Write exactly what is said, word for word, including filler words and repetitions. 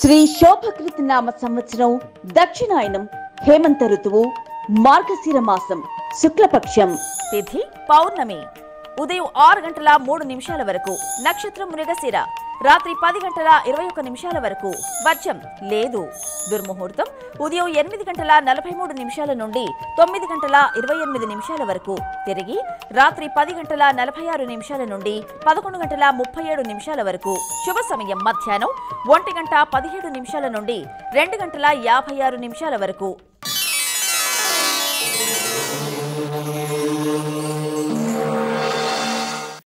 శ్రీ శోభకృత్ నామ సంవత్సరం దక్షిణాయనం హేమంత ఋతువు మార్గశిర మాసం శుక్లపక్షం తిథి పౌర్ణమి ఉదయం ఆరు గంటల మూడు నిమిషాల వరకు నక్షత్రం మృగశిర రాత్రి పది గంటల ఇరవై ఒక్క నిమిషాల వరకు వర్షం లేదు దుర్ముహూర్తం ఉదయం ఎనిమిది గంటల నలభై మూడు నిమిషాల నుండి తొమ్మిది గంటల ఇరవై ఎనిమిది నిమిషాల వరకు తిరిగి రాత్రి పది గంటల నలభై ఆరు నిమిషాల నుండి పదకొండు గంటల ముప్పై ఏడు నిమిషాల వరకు శుభ సమయం మధ్యాహ్నం ఒంటి గంట పదిహేడు నిమిషాల నుండి రెండు గంటల యాభై ఆరు నిమిషాల వరకు